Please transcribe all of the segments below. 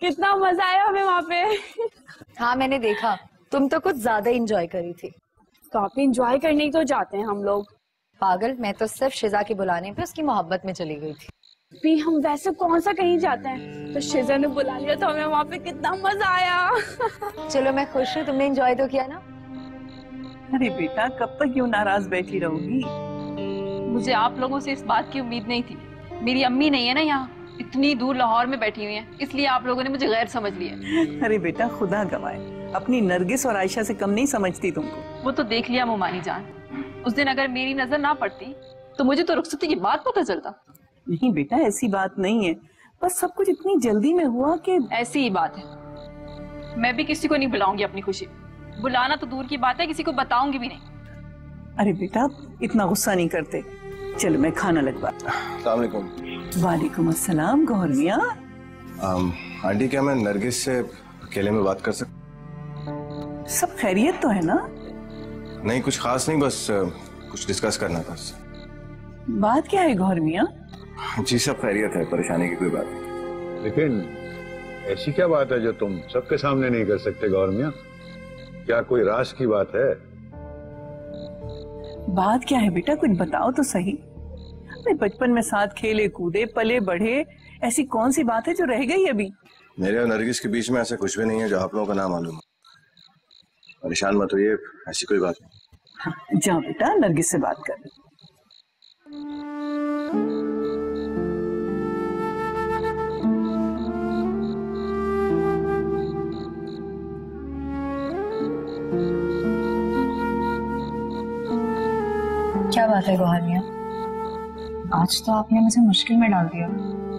कितना मजा आया हमें वहाँ पे। हाँ मैंने देखा, तुम तो कुछ ज्यादा एंजॉय करी थी। काफी एंजॉय करने ही तो जाते हैं हम लोग। पागल, मैं तो सिर्फ शिजा के बुलाने पे उसकी मोहब्बत में चली गई थी। भी हम वैसे कौन सा कहीं जाते हैं, तो शिजा ने बुला लिया तो हमें वहाँ पे कितना मजा आया। चलो मैं खुश हूँ, तुमने एंजॉय तो किया ना। अरे बेटा, कब तक यूं नाराज बैठी रहोगी? मुझे आप लोगों से इस बात की उम्मीद नहीं थी। मेरी अम्मी नहीं है ना यहाँ, इतनी दूर लाहौर में बैठी हुई हैं, इसलिए आप लोगों ने मुझे गैर समझ लिया। अरे बेटा, खुदा गवाए, अपनी नरगिस और आयशा से कम नहीं समझती तुमको। वो तो देख लिया मोमानी जान, उस दिन अगर मेरी नजर ना पड़ती तो मुझे तो रुखसती की बात पता चलता। नहीं बेटा, ऐसी बात नहीं है, बस सब कुछ इतनी जल्दी में हुआ कि। ऐसी ही बात है। मैं भी किसी को नहीं बुलाऊंगी अपनी खुशी, बुलाना तो दूर की बात है, किसी को बताऊंगी भी नहीं। अरे बेटा, इतना गुस्सा नहीं करते, चलो मैं खाना लगवा। अस्सलाम वालेकुम। वालेकुम अस्सलाम। गौहर मियां। आंटी, क्या मैं नरगिस से अकेले में बात कर सकता? सब खैरियत तो है ना? नहीं, कुछ खास नहीं, बस कुछ डिस्कस करना था। बात क्या है गौहर मियां? जी सब खैरियत है, परेशानी की कोई बात नहीं। लेकिन ऐसी क्या बात है जो तुम सबके सामने नहीं कर सकते गौर मियां? क्या कोई राज की बात है? बात क्या है बेटा, कुछ बताओ तो सही। अरे बचपन में साथ खेले कूदे पले बढ़े, ऐसी कौन सी बात है जो रह गई अभी? मेरे और नरगिस के बीच में ऐसा कुछ भी नहीं है जो आप लोगों को ना मालूम हो। परेशान मत होइए, ऐसी कोई बात नहीं। हाँ, जाओ बेटा, नरगिस से बात कर। क्या बात है गौहर मियां, आज तो आपने मुझे मुश्किल में डाल दिया।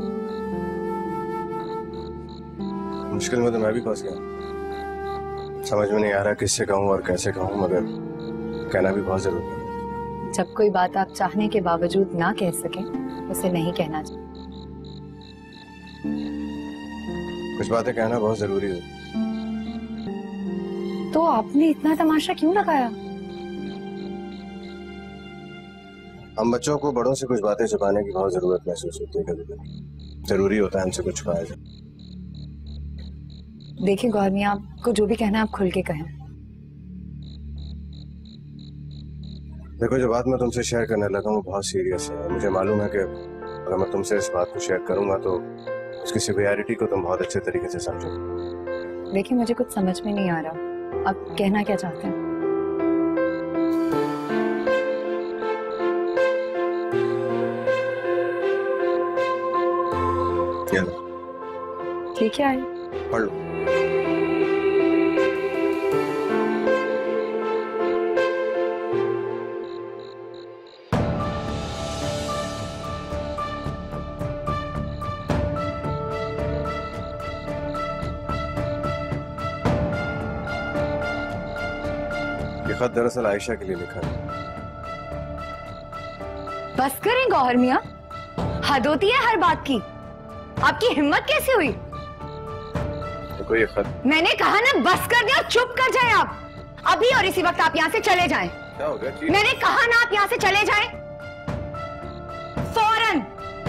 मुश्किल में तो मैं भी फंस गया, समझ में नहीं आ रहा किससे कहूँ और कैसे कहूँ, मगर कहना भी बहुत जरूरी है। जब कोई बात आप चाहने के बावजूद ना कह सके, उसे नहीं कहना चाहिए। कुछ बातें कहना बहुत जरूरी है। तो आपने इतना तमाशा क्यों लगाया? हम बच्चों को बड़ों से कुछ बातें छुपाने की बहुत जरूरत महसूस होती है, कभी कभी जरूरी होता है हमसे कुछ छुपाया जाए। देखिए गौहर मियां, आपको जो भी कहना है आप खुल के कहें। देखो, जो बात मैं तुमसे शेयर करने लगा हूँ बहुत सीरियस है। मुझे मालूम है कि अगर मैं तुमसे इस बात को शेयर करूंगा तो उसकी सिवियरिटी को तुम बहुत अच्छे तरीके से समझोगे। देखिए मुझे कुछ समझ में नहीं आ रहा, आप कहना क्या चाहते हैं? ठीक है, पढ़ लो। ये खत दरअसल आयशा के लिए लिखा है। बस करें गौहर मियां, हद होती है हर बात की। आपकी हिम्मत कैसे हुई? देखो ये खत। मैंने कहा ना बस कर दे और चुप कर जाएं आप अभी, और इसी वक्त आप यहाँ से चले जाएं। क्या हो गया? मैंने कहा ना आप यहाँ से चले जाएं फौरन।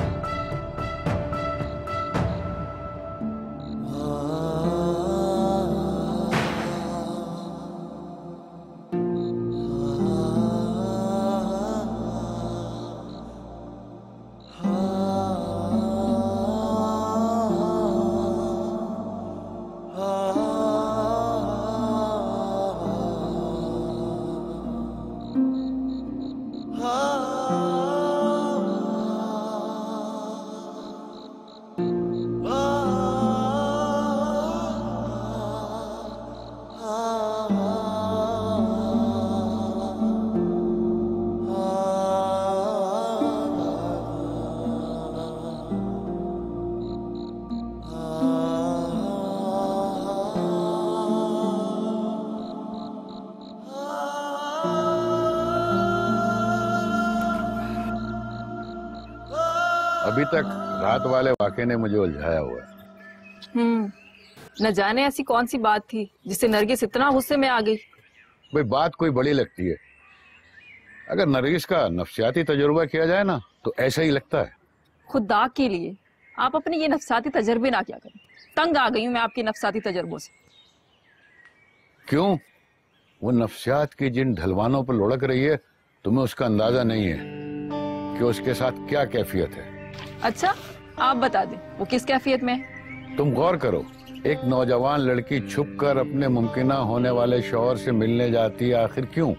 अभी तक रात वाले वाकये ने मुझे उलझाया हुआ है। न जाने ऐसी कौन सी बात थी जिससे नरगिस इतना गुस्से में आ गई। भाई बात कोई बड़ी लगती है, अगर नरगिस का नफ्सियाती तजुर्बा किया जाए ना तो ऐसा ही लगता है। खुदा के लिए आप अपने ये नफसाती तजर्बे ना क्या करें। तंग आ गई हूँ मैं आपके नफसाती तजर्बों से। क्यों? वो नफ्सियात की जिन ढलवानों पर लुढ़क रही है, तुम्हें उसका अंदाजा नहीं है कि उसके साथ क्या कैफियत है। अच्छा, आप बता दें वो किस कैफियत में है? तुम गौर करो, एक नौजवान लड़की छुपकर अपने मुमकिना होने वाले शौहर से मिलने जाती है। आखिर क्यों?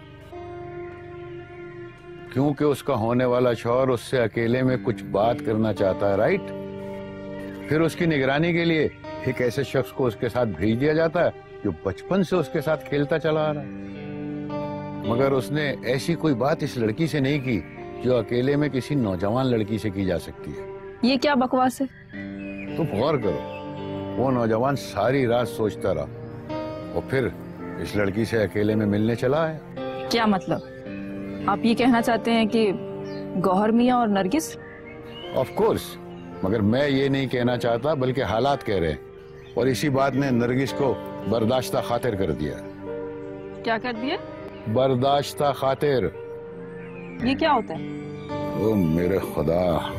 क्योंकि उसका होने वाला शौहर उससे अकेले में कुछ बात करना चाहता है, राइट? फिर उसकी निगरानी के लिए एक ऐसे शख्स को उसके साथ भेज दिया जाता है जो बचपन से उसके साथ खेलता चला आ रहा है। मगर उसने ऐसी कोई बात इस लड़की से नहीं की जो अकेले में किसी नौजवान लड़की से की जा सकती है। ये क्या बकवास है? तुम गौर करो, वो नौजवान सारी रात सोचता रहा और फिर इस लड़की से अकेले में मिलने चला आया। क्या मतलब? आप ये कहना चाहते हैं कि गौहर मियां और नरगिस? ऑफ कोर्स, मगर मैं ये नहीं कहना चाहता बल्कि हालात कह रहे हैं। और इसी बात ने नरगिस को बर्दाश्ता खातिर कर दिया। क्या कर दिया? बर्दाश्ता खातिर। ये क्या होता है? ओ मेरे खुदा,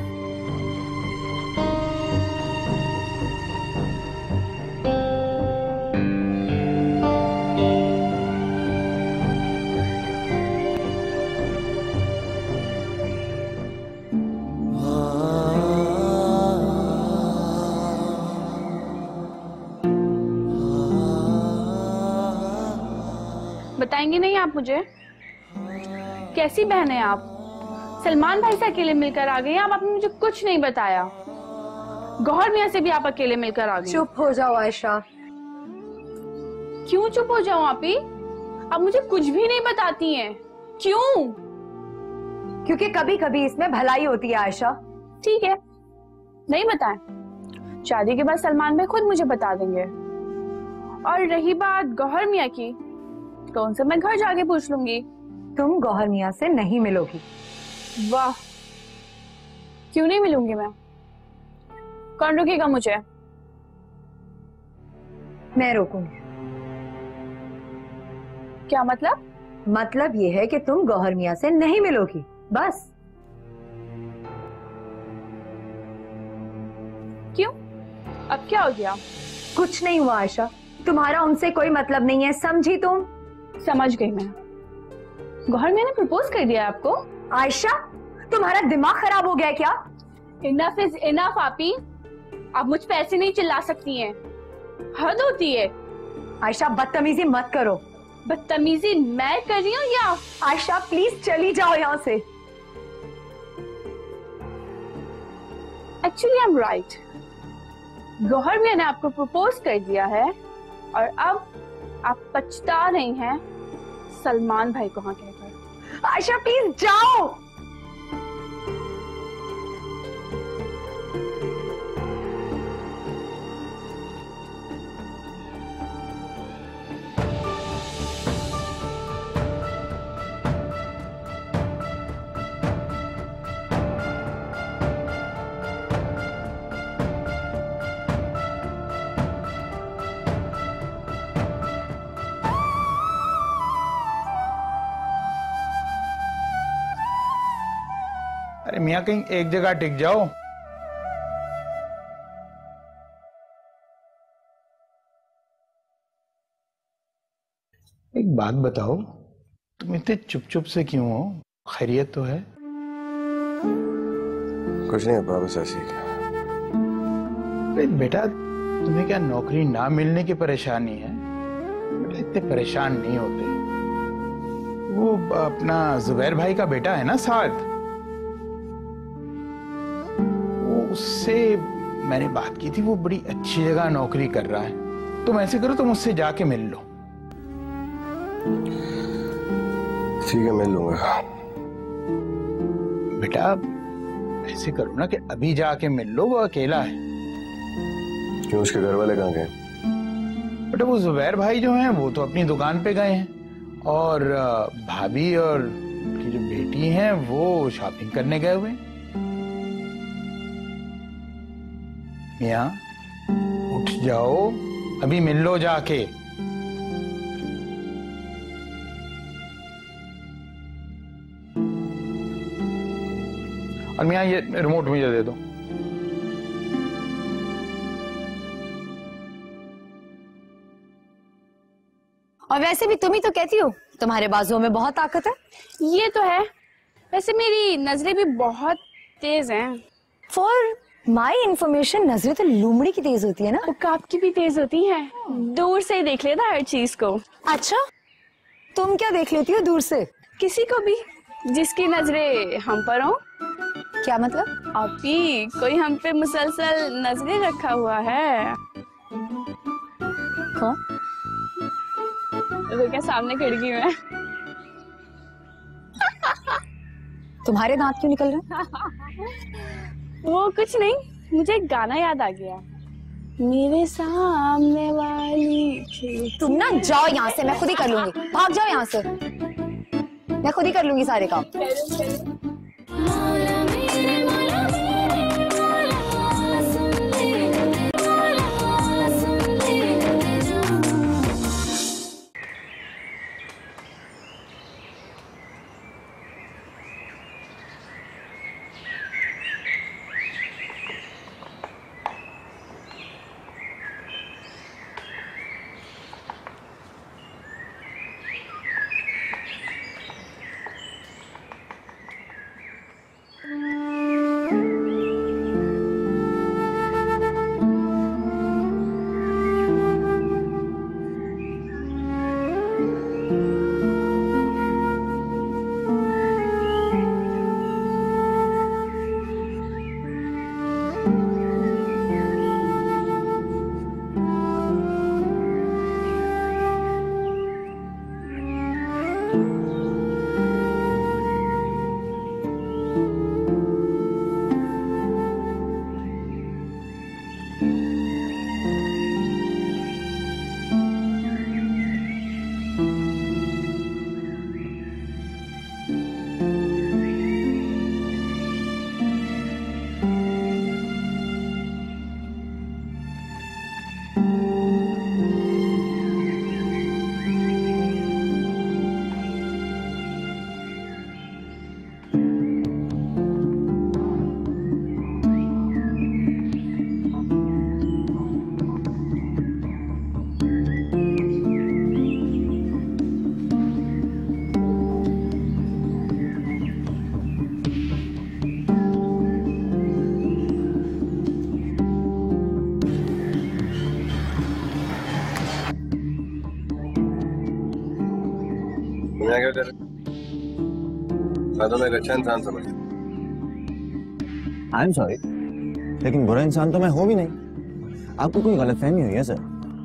बताएंगे नहीं आप मुझे? कैसी बहन है आप? सलमान भाई से अकेले मिलकर आ गई हैं, आपने मुझे कुछ नहीं बताया। गौहर मियां से भी आप अकेले मिलकर आ गई। चुप हो जाओ आयशा। क्यों चुप हो जाऊं आपी? आप मुझे कुछ भी नहीं बताती हैं। क्यों? क्योंकि कभी कभी इसमें भलाई होती है आयशा। ठीक है, नहीं बताएं। शादी के बाद सलमान भाई खुद मुझे बता देंगे। और रही बात गौहर मियां की, तो उनसे मैं घर जाके पूछ लूंगी। तुम गौहर मियां से नहीं मिलोगी। वाह, क्यों नहीं मिलूंगी मैं? कौन रोकेगा मुझे? मैं रोकूंगी। क्या मतलब? मतलब ये है कि तुम गौहर मियां से नहीं मिलोगी, बस। क्यों? अब क्या हो गया? कुछ नहीं हुआ आयशा, तुम्हारा उनसे कोई मतलब नहीं है, समझी तुम? समझ गई मैं। गौहर मियां ने प्रपोज कर दिया आपको? आयशा, तुम्हारा दिमाग खराब हो गया क्या? इनफ इज इनफ आपी। आप मुझ पे ऐसे नहीं चिल्ला सकती हैं, हद होती है। आयशा बदतमीजी मत करो। बदतमीजी मैं कर रही हूँ या? आयशा प्लीज चली जाओ यहाँ से। Actually I am right. Gauhar मियां ने आपको प्रपोज कर दिया है और अब आप पछता रही हैं सलमान भाई को हाँ कहकर। आयशा प्लीज जाओ। अरे मियाँ कहीं एक जगह टिक जाओ। एक बात बताओ, तुम इतने चुप चुप से क्यों हो? खैरियत तो है? कुछ नहीं अब्बा, बस ऐसे ही। अरे बेटा, तुम्हें क्या नौकरी ना मिलने की परेशानी है? बेटा इतने परेशान नहीं होते। वो अपना जुबैर भाई का बेटा है ना साथ, उससे मैंने बात की थी, वो बड़ी अच्छी जगह नौकरी कर रहा है। तुम ऐसे करो, तुम उससे जाके मिल लो। ठीक है, मिल लूंगा। बेटा ऐसे करो ना कि अभी जाके मिल लो, वो अकेला है। क्यों, उसके घर वाले कहाँ गए? बेटा वो जुबैर भाई जो हैं वो तो अपनी दुकान पे गए हैं, और भाभी और उनकी जो बेटी हैं वो शॉपिंग करने गए हुए हैं। मियाँ उठ जाओ, अभी मिल लो जाके। और मियाँ ये रिमोट मुझे दे दो। और वैसे भी तुम ही तो कहती हो तुम्हारे बाजुओं में बहुत ताकत है। ये तो है, वैसे मेरी नजरें भी बहुत तेज हैं। फॉर माई इंफॉर्मेशन नजरें तो लूमड़ी की तेज होती है ना। उकाब की भी तेज होती हैं, दूर से ही देख लेता हर चीज को। अच्छा, तुम क्या देख लेती हो दूर से? किसी को भी, जिसकी नजरें हम पर हो। क्या मतलब? अभी कोई हम पे मुसलसल नजरें रखा हुआ है। कौन? तो क्या सामने खिड़की में। तुम्हारे दांत क्यों निकल रहे हैं? वो कुछ नहीं, मुझे एक गाना याद आ गया। मेरे सामने वाली। तुम ना जाओ यहाँ से, मैं खुद ही कर लूंगी। भाग जाओ यहाँ से, मैं खुद ही कर लूंगी सारे काम। क्या कर रहे? मैं तुम्हें एक अच्छा इंसान समझता। आई एम सॉरी, लेकिन बुरा इंसान तो मैं हो भी नहीं। आपको कोई गलतफहमी हुई है सर।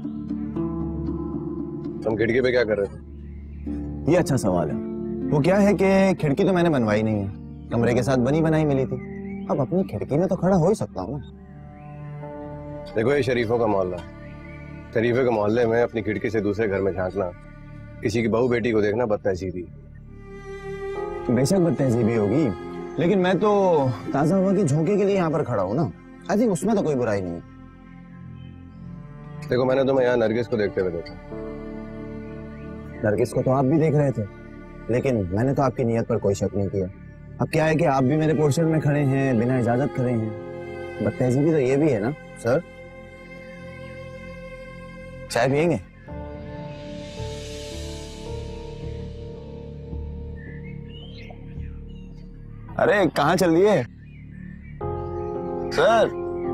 तुम खिड़की पे क्या कर रहे थे? ये अच्छा सवाल है। वो क्या है कि खिड़की तो मैंने बनवाई नहीं है, कमरे के साथ बनी बनाई मिली थी। अब अपनी खिड़की में तो खड़ा हो ही सकता हूँ ना। देखो, ये शरीफों का मोहल्ला है। शरीफे के मोहल्ले में अपनी खिड़की से दूसरे घर में झांकना, किसी की बहू बेटी को देखना बदतहजीबी। बेशक बदतहजीबी होगी, लेकिन मैं तो ताजा हवा की झोंके के लिए यहाँ पर खड़ा हूँ ना। आई थिंक उसमें तो कोई बुराई नहीं है। देखो, मैंने तुम्हें यहाँ नरगिस को देखते हुए देखा। नरगिस को तो आप भी देख रहे थे, लेकिन मैंने तो आपकी नीयत पर कोई शक नहीं किया। अब क्या है कि आप भी मेरे पोर्शन में खड़े हैं, बिना इजाजत खड़े हैं। बदतहजीबी तो ये भी है ना सर। चाय पियेंगे? अरे कहाँ चल दिए सर?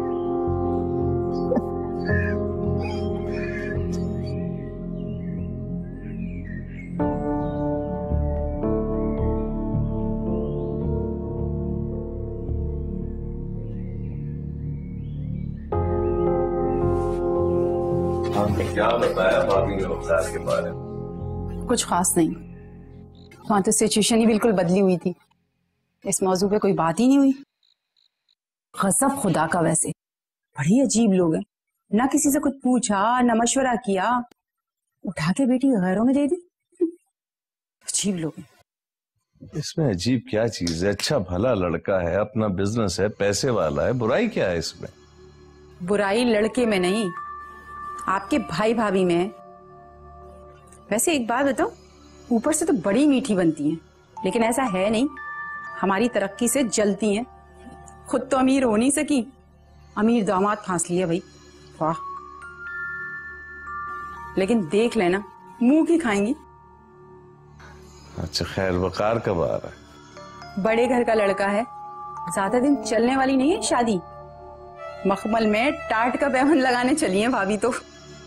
क्या बताया भाभी ने रफ्तार के बारे में? कुछ खास नहीं, वहां तो सिचुएशन ही बिल्कुल बदली हुई थी। इस मौजू पे कोई बात ही नहीं हुई। गजब खुदा का, वैसे बड़ी अजीब लोग हैं। ना किसी से कुछ पूछा, ना मशवरा किया, उठा के बेटी गैरों में दे दी। अजीब लोग हैं। इसमें अजीब क्या चीज है? अच्छा भला लड़का है, अपना बिजनेस है, पैसे वाला है, बुराई क्या है इसमें? बुराई लड़के में नहीं, आपके भाई भाभी में है। वैसे एक बात बताओ, ऊपर से तो बड़ी मीठी बनती हैं, लेकिन ऐसा है नहीं, हमारी तरक्की से जलती हैं। खुद तो अमीर हो नहीं सकी, अमीर दामाद फांस लिया भाई, वाह। लेकिन देख लेना, मुंह की खाएंगी। अच्छा खैर, वकार कब आ रहा है? बड़े घर का लड़का है, ज्यादा दिन चलने वाली नहीं है शादी। मखमल में टाट का पैबंद लगाने चली है भाभी तो।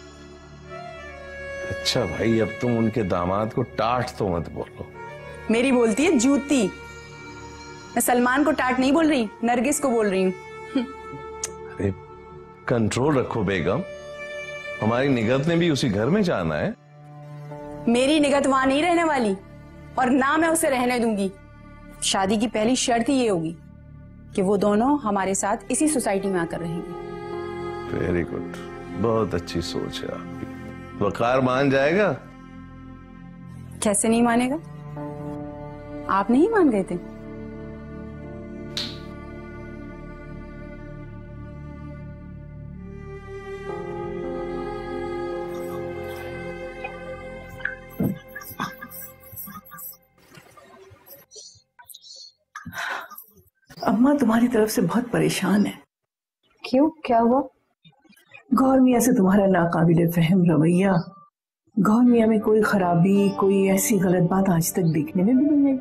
अच्छा भाई, अब तुम उनके दामाद को टाट तो मत बोलो। मेरी बोलती है जूती। मैं सलमान को टाट नहीं बोल रही, नरगिस को बोल रही हूँ। अरे कंट्रोल रखो बेगम, हमारी निगत ने भी उसी घर में जाना है। मेरी निगत वहां नहीं रहने वाली, और ना मैं उसे रहने दूंगी। शादी की पहली शर्त ही ये होगी कि वो दोनों हमारे साथ इसी सोसाइटी में आकर रहेंगे। वेरी गुड, बहुत अच्छी सोच है आपकी। वकार मान जाएगा? कैसे नहीं मानेगा? आप नहीं मान गए थे? अम्मा तुम्हारी तरफ से बहुत परेशान है। क्यों, क्या हुआ? गौर मियाँ से तुम्हारा नाकाबिले फहम रवैया, गौर मियाँ में कोई खराबी, कोई ऐसी गलत बात आज तक देखने में भी नहीं आई।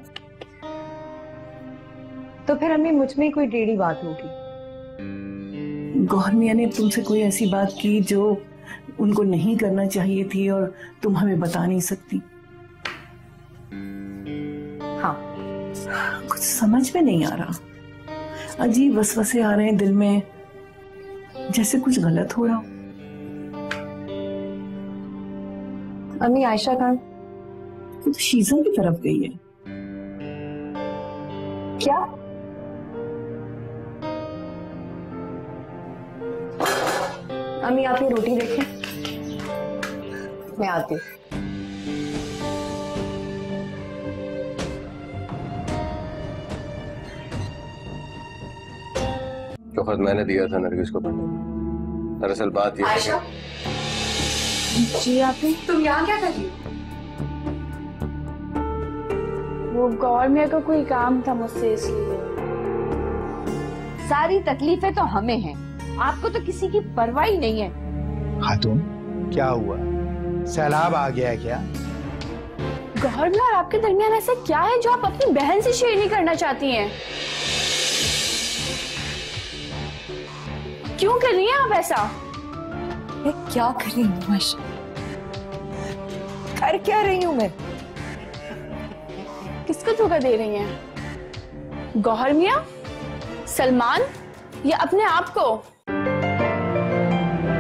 तो फिर अम्मी मुझ में कोई टेढ़ी बात होगी? गौर मियाँ ने तुमसे कोई ऐसी बात की जो उनको नहीं करना चाहिए थी और तुम हमें बता नहीं सकती? हाँ। कुछ समझ में नहीं आ रहा, अजीब वसवसे आ रहे हैं दिल में, जैसे कुछ गलत हो रहा हो। अम्मी आयशा कहाँ? तो शीजा की तरफ गई है। क्या? अम्मी आप ये रोटी देखें, मैं आती हूँ। जो खत मैंने दिया था नरगिस को पढ़ने, दरअसल बात ये आयशा, जी आपने? तुम यहाँ क्या कर रही हो? वो गौर मियाँ का कोई काम था मुझसे, इसलिए। सारी तकलीफें तो हमें हैं, आपको तो किसी की परवाह ही नहीं है। खातून, क्या हुआ? सैलाब आ गया क्या? गौर मियाँ और आपके दरमियान ऐसा क्या है जो आप अपनी बहन से शेयर नहीं करना चाहती हैं? क्यों कर रही हैं आप ऐसा? मैं क्या कर रही हूँ आयशा? कर क्या रही हूँ मैं? किसको धोखा दे रही हैं? गौहर मियाँ, सलमान, या अपने आप को?